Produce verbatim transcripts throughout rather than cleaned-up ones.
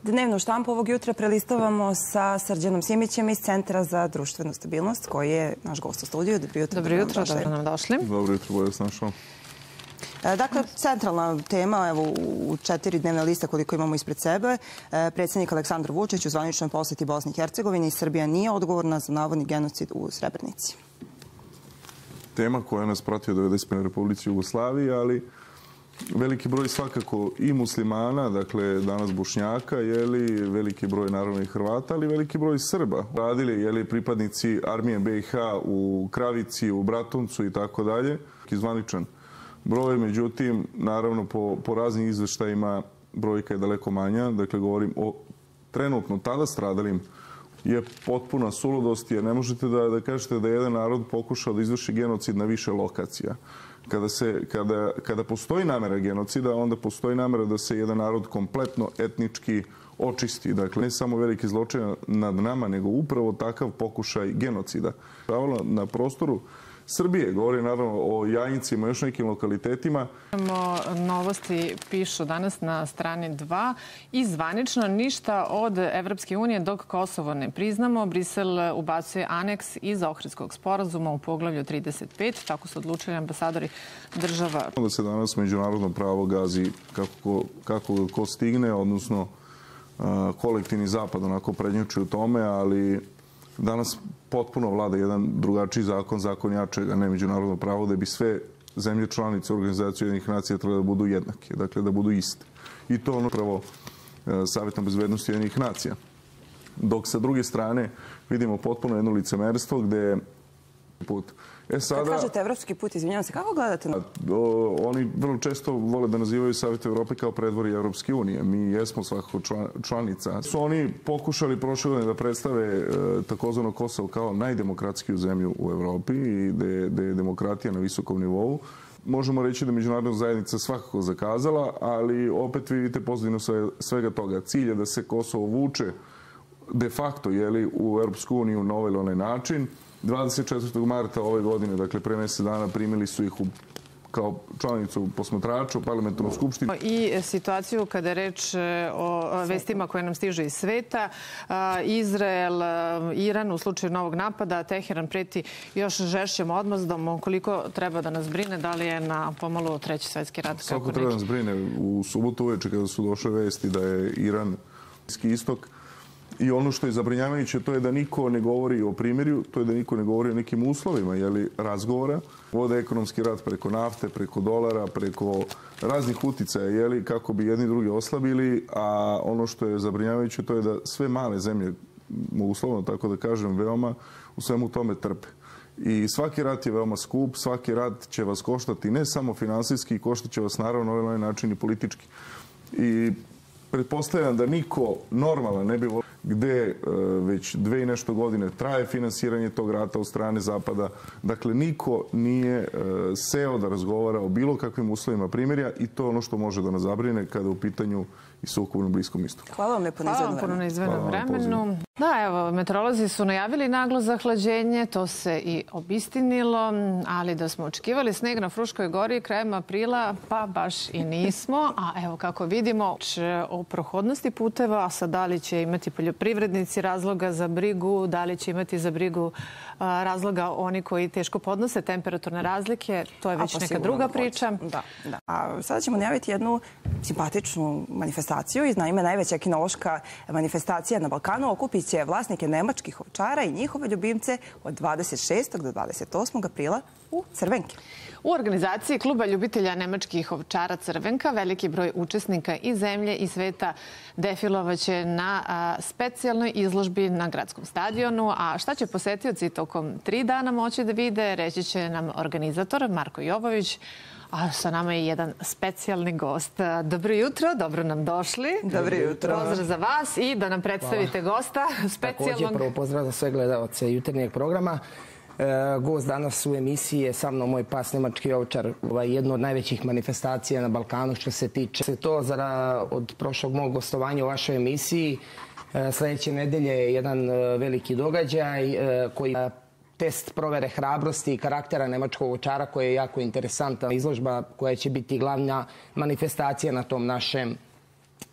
Dnevnu štampu ovog jutra prelistavamo sa Srđanom Simićem iz Centra za društvenu stabilnost, koji je naš gost u studiju. Dobro jutro. Dobro jutro, dobro nam došli. Dobro jutro, bolje vas našao. Dakle, centralna tema, evo, u četiri dnevne liste koliko imamo ispred sebe, predsjednik Aleksandar Vučić u zvaničnoj posjeti Bosni i Hercegovini i Srbija nije odgovorna za navodni genocid u Srebrenici. Tema koja nas prati od devedeset prve. Republici Jugoslavije, ali veliki broj svakako i muslimana, dakle danas Bošnjaka, jeli, veliki broj naravno i Hrvata, ali veliki broj Srba. Radili jeli, pripadnici armije be i ha u Kravici, u Bratuncu i tako dalje. Zvaničan broj, međutim, naravno po, po raznim izveštajima brojka je daleko manja. Dakle, govorim o trenutno tada stradalim je potpuna suludost, jer ne možete da, da kažete da je jedan narod pokušao da izvrši genocid na više lokacija. Kada, se, kada, kada postoji namera genocida, onda postoji namera da se jedan narod kompletno etnički očisti. Dakle, ne samo veliki zločin nad nama, nego upravo takav pokušaj genocida. Na prostoru Srbije, govori naravno o Jajincima i još nekim lokalitetima. Novosti pišu danas na strani dva i zvanično ništa od Evropske unije dok Kosovo ne priznamo. Brisel ubacuje aneks iz Ohridskog sporazuma u poglavlju trideset pet. Tako su odlučili ambasadori država. Da se danas međunarodno pravo gazi kako, kako ko stigne, odnosno kolektivni zapad onako prednjači u tome, ali danas potpuno vlada jedan drugačiji zakon, zakon jačeg, a ne međunarodno pravo, da bi sve zemlje članice Organizacije Ujedinjenih nacija trebalo da budu jednake, dakle da budu iste. I to ono pravo Savjetna bezbednosti Ujedinjenih nacija. Dok sa druge strane vidimo potpuno jedno licemerstvo gde put. E sada, kad kažete evropski put, izvinjavam se, kako gledate na... Oni vrlo često vole da nazivaju Savjet Evrope kao predvorje Evropske unije. Mi jesmo svakako članica. Su oni pokušali prošle godine da predstave takozvano Kosovo kao najdemokratskiju zemlju u Evropi i da je demokratija na visokom nivou. Možemo reći da je međunarodna zajednica svakako zakazala, ali opet vidite pozitivno svega toga. Cilj je da se Kosovo vuče de facto jeli, u Evropsku uniju na ovaj ili onaj način. dvadeset četvrtog marta ove godine, dakle pre mjesec dana, primili su ih u, kao članicu posmatrača u parlamentarnu skupštinu. I situaciju kada je reč o vestima koje nam stižu iz sveta. Izrael, Iran u slučaju novog napada, Teheran preti još žešćem odmazdom. Koliko treba da nas brine? Da li je na pomalo treći svetski rat? Svako treba da nas brine. U subotu uveče kada su došle vesti da je Iran Bliski istok. I ono što je zabrinjavajuće, to je da niko ne govori o primirju, to je da niko ne govori o nekim uslovima jeli, razgovora. Vode ekonomski rat preko nafte, preko dolara, preko raznih uticaja, jeli, kako bi jedni drugi oslabili, a ono što je zabrinjavajuće, to je da sve male zemlje, uslovno tako da kažem, veoma u svemu tome trpe. I svaki rat je veoma skup, svaki rat će vas koštati ne samo finansijski, koštat će vas naravno na ovaj način i politički. I pretpostavljam da niko normalan ne bi volio gde već dve i nešto godine traje finansiranje tog rata od strane Zapada. Dakle, niko nije seo da razgovara o bilo kakvim uslovima primirja i to je ono što može da nas zabrine kada je u pitanju i sukob na Bliskom istoku. Hvala vam lepo na izvedenom vremenu. Da, evo, meteorolozi su najavili naglo zahlađenje, to se i obistinilo, ali da smo očekivali sneg na Fruškoj gori krajem aprila, pa baš i nismo. A evo kako vidimo o prohodnosti puteva, a sad da li će imati poljoprivrednici razloga za brigu, da li će imati za brigu razloga oni koji teško podnose temperaturne razlike, to je već neka druga priča. Da, da. A sada ćemo najaviti jednu simpatičnu manifestaciju, iz naime najveća kinološka manifestacija na Balkanu okupit će vlasnike nemačkih ovčara i njihove ljubimce od dvadeset šestog do dvadeset osmog aprila u Crvenki. U organizaciji Kluba ljubitelja nemačkih ovčara Crvenka veliki broj učesnika iz zemlje i sveta defilovaće na specijalnoj izložbi na gradskom stadionu. A šta će posetioci tokom tri dana moći da vide, reći će nam organizator Marko Jovović. A sa nama je jedan specijalni gost. Dobro jutro, dobro nam došli. Dobro jutro. Pozdrav za vas i da nam predstavite gosta specijalnog. Također, prvo pozdrav za sve gledalce jutarnjeg programa. Gost danas u emisiji je sa mnom moj pas nemački ovčar, jedno od najvećih manifestacija na Balkanu što se tiče to od prošlog mog gostovanja u vašoj emisiji. Sljedeće nedelje je jedan veliki događaj koji test provere hrabrosti i karaktera nemačkog ovčara koja je jako interesantna izložba koja će biti glavna manifestacija na tom našem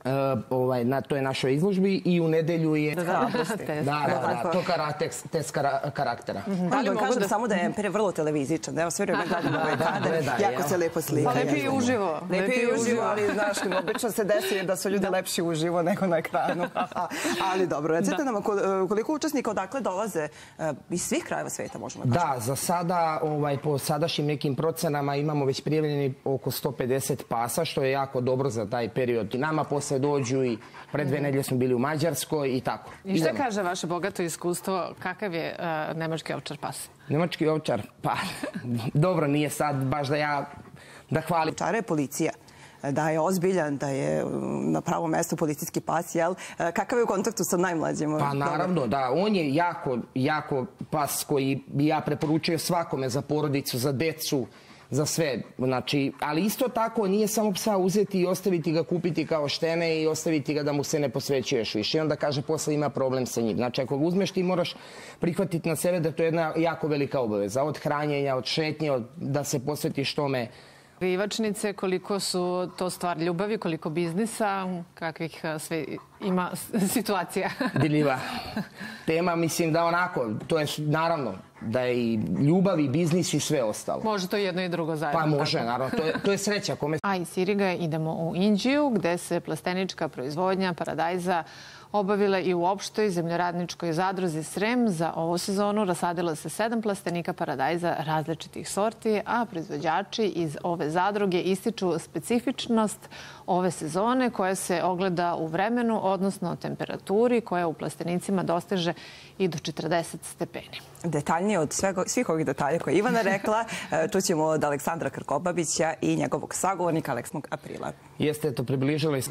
ovaj, na toj našoj izložbi i u nedelju je... Da, da, da, da, to test karaktera. Da li mogu da samo da je Emper vrlo televizičan, evo sve vreme gledam ovaj kadar, jako se lepo slika. Lepi i uživo. Lepi i uživo, ali znaš, obično se desi da su ljudi lepši uživo nego na ekranu. Ali dobro, recite nam koliko učesnika odakle dolaze iz svih krajeva sveta, možemo da kažemo? Da, za sada, po sadašnjim nekim procenama imamo već prijavljeni oko sto pedeset pasa, što je jako dobro za taj period. Nama posle dođu i pred dve nedelje smo bili u Mađarskoj i tako. I šta kaže vaše bogato iskustvo, kakav je nemački ovčar pas? Nemački ovčar, pa dobro, nije sad baš da ja da hvalim. Ovčara je policija, da je ozbiljan, da je na pravom mestu policijski pas, jel? Kakav je u kontaktu sa najmlađima? Pa naravno, da. On je jako, jako pas koji bi ja preporučio svakome za porodicu, za decu, za sve. Znači, ali isto tako nije samo psa uzeti i ostaviti ga, kupiti kao štene i ostaviti ga da mu se ne posvećuješ više. I onda kaže posle ima problem sa njim. Znači, ako ga uzmeš ti moraš prihvatiti na sebe da to je jedna jako velika obaveza. Od hranjenja, od šetnje, da se posvetiš tome. Ivačnice, koliko su to stvar ljubavi, koliko biznisa, kakvih sve ima situacija? Diljiva tema, mislim da onako, to je naravno da je i ljubav i biznis i sve ostalo. Može to jedno i drugo zajedno. Pa može, naravno, to je sreća. A iz Siriga idemo u Indiju, gde se plastenička proizvodnja paradajza obavila i u opštoj zemljoradničkoj zadruzi Srem. Za ovu sezonu rasadilo se sedam plastenika paradajza različitih sorti, a proizvođači iz ove zadruge ističu specifičnost ove sezone koja se ogleda u vremenu, odnosno temperaturi koja u plastenicima dostiže i do četrdeset stepeni. Detaljnije od svih ovih detalja koje je Ivana rekla, čućemo od Aleksandra Krkobabića i njegovog sagovornika Aleksmog Aprila. Jeste, to približili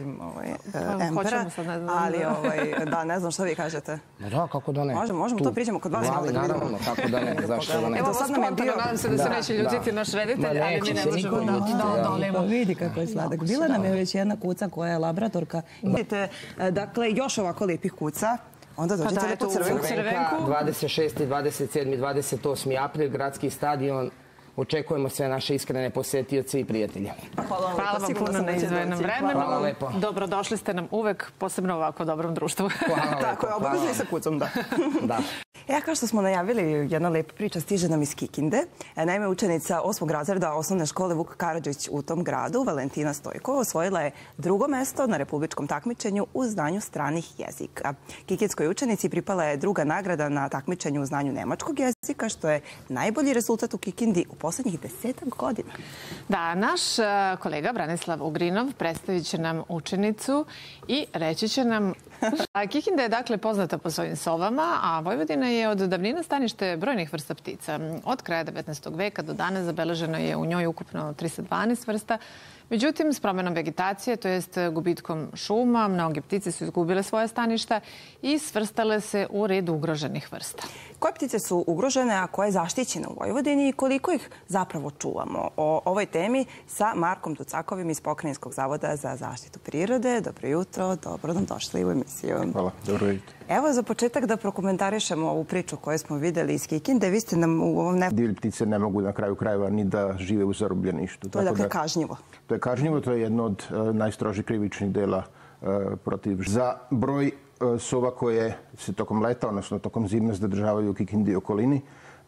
Empera, ali da, ne znam što vi kažete. Da, kako da ne. Možemo to priđemo kod vas. Naravno, kako da ne, zašto da ne. Evo spontano, nadam se da se neće ljutiti naš reditelj, ali mi ne možemo da odolimo. Vidi kako je sladak. Bila nam je već jedna kuca koja je laboratorka. Vidite, dakle, još ovako lijepih kuca. Onda dođete lepo Crvenku. dvadeset šesti, dvadeset sedmi, dvadeset osmi april, gradski stadion. Očekujemo sve naše iskrene posetioce i prijatelje. Hvala vam puno na izdvojenom vremenu. Hvala lepo. Dobrodošli ste nam uvek, posebno ovako dobrom društvu. Hvala lepo. Tako je, obavezno i sa kucom, da. Da. E, kao što smo najavili, jedna lepa priča stiže nam iz Kikinde. Naime, učenica osmog razreda osnovne škole Vuk Karadžić u tom gradu, Valentina Stojkova, osvojila je drugo mesto na republičkom takmičenju u znanju stranih jezika. Kikindskoj učenici pripala je druga nagrada na takmičenju u znanju nemačkog jezika, što je najbolji rezultat u Kikindi u poslednjih desetak godina. Da, naš kolega Branislav Ugrinov predstavit će nam učenicu i reći će nam... Kikinda je dakle poznata po svojim sovama, a Vojvodina je od davnina stanište brojnih vrsta ptica. Od kraja devetnaestog veka do danas zabeleženo je u njoj ukupno tristo dvanaest vrsta. Međutim, s promenom vegetacije, to jest gubitkom šuma, mnoge ptice su izgubile svoje staništa i svrstale se u red ugroženih vrsta. Koje ptice su ugrožene, a koje je zaštićene u Vojvodini i koliko ih zapravo čuvamo? O ovoj temi sa Markom Tucakovim iz Pokrajinskog zavoda za zaštitu prirode. Dobro jutro, dobro nam došli u emisiju. Hvala, dobro jutro. Evo za početak da prokomentarišemo ovu priču koju smo videli iz Kikinde. Vi ste nam u ovom... Divlje ptice ne mogu na kraju krajeva ni da žive u zarobljeništu. To je dakle kažnjivo. To je kažnjivo, to je jedno od najstrožih krivičnih dela protiv. Za broj sova koje se tokom leta, odnosno tokom zime zadržavaju u Kikindi i okolini,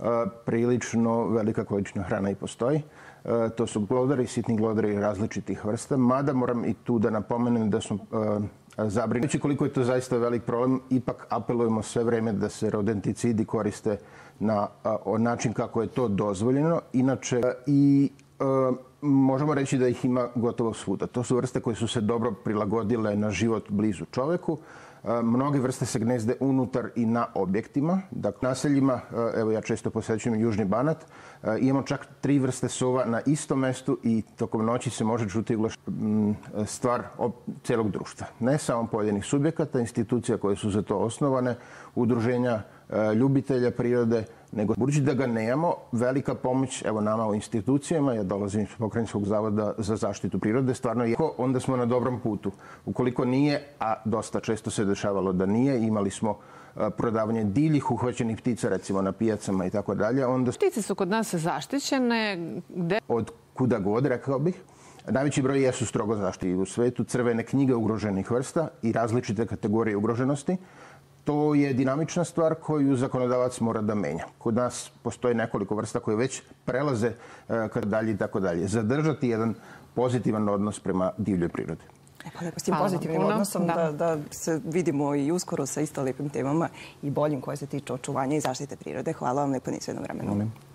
prilično velika količina hrana i postoji. To su glodari, sitni glodari različitih vrsta, mada moram i tu da napomenem da smo zabrinuti koliko je to zaista velik problem. Ipak apelujemo sve vreme da se rodenticidi koriste na način kako je to dozvoljeno. Inače, i možemo reći da ih ima gotovo svuda. To su vrste koje su se dobro prilagodile na život blizu čoveku. Mnoge vrste se gnezde unutar i na objektima. Dakle, naseljima, evo ja često posećujem Južni Banat, imamo čak tri vrste sova na istom mestu i tokom noći se može čuti stvar celog društva. Ne samo pojedinih subjekata, institucija koje su za to osnovane, udruženja ljubitelja prirode, nego budući da ga nemamo, velika pomoć evo nama u institucijama, ja dolazim iz Pokrajinskog zavoda za zaštitu prirode, stvarno je, onda smo na dobrom putu. Ukoliko nije, a dosta često se dešavalo da nije, imali smo prodavanje divljih uhvaćenih ptica, recimo na pijacama i tako dalje. Ptice su kod nas zaštićene. Od kuda god, rekao bih. Najveći broj jesu strogo zaštiti u svetu, crvene knjige ugroženih vrsta i različite kategorije ugroženosti. To je dinamična stvar koju zakonodavac mora da menja. Kod nas postoji nekoliko vrsta koje već prelaze kada dalje i tako dalje. Zadržati jedan pozitivan odnos prema divljoj prirodi. E pa lepo s tim pozitivnim odnosom da. Da, da se vidimo i uskoro sa isto lepim temama i boljim koje se tiču očuvanja i zaštite prirode. Hvala vam lepo na izvednom vremenu.